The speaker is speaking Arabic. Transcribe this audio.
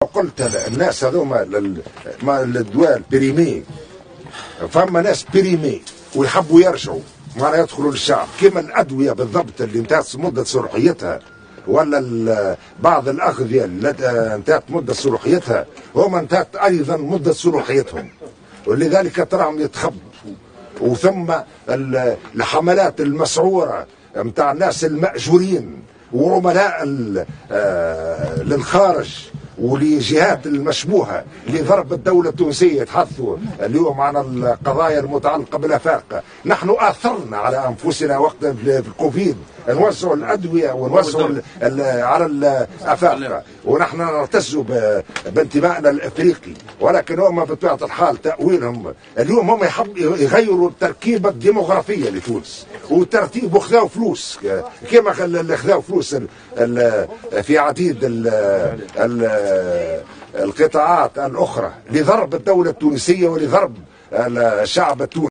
قلت الناس هذوما الدول بيريمي، فما ناس بيريمي ويحبوا يرجعوا معناها يدخلوا للشعب كما الادويه بالضبط اللي انتهت مده صلاحيتها، ولا بعض الاغذيه اللي انتهت مده صلاحيتها هم انتهت ايضا مده صلاحيتهم، ولذلك تراهم يتخبوا. وثم الحملات المسعوره متاع الناس المأجورين وعملاء للخارج ولجهات المشبوهه لضرب الدوله التونسيه يتحدثوا اليوم عن القضايا المتعلقه بالافارقه. نحن اثرنا على انفسنا وقت في الكوفيد نوزعوا الادويه ونوزعوا على الافارقه، ونحن نعتز بانتمائنا الافريقي، ولكن هم بطبيعه الحال تاويلهم اليوم هم يحب يغيروا التركيبه الديموغرافيه لتونس وترتيب وخذوا فلوس كما خذوا فلوس في عديد القطاعات الاخرى لضرب الدوله التونسيه ولضرب الشعب التونسي.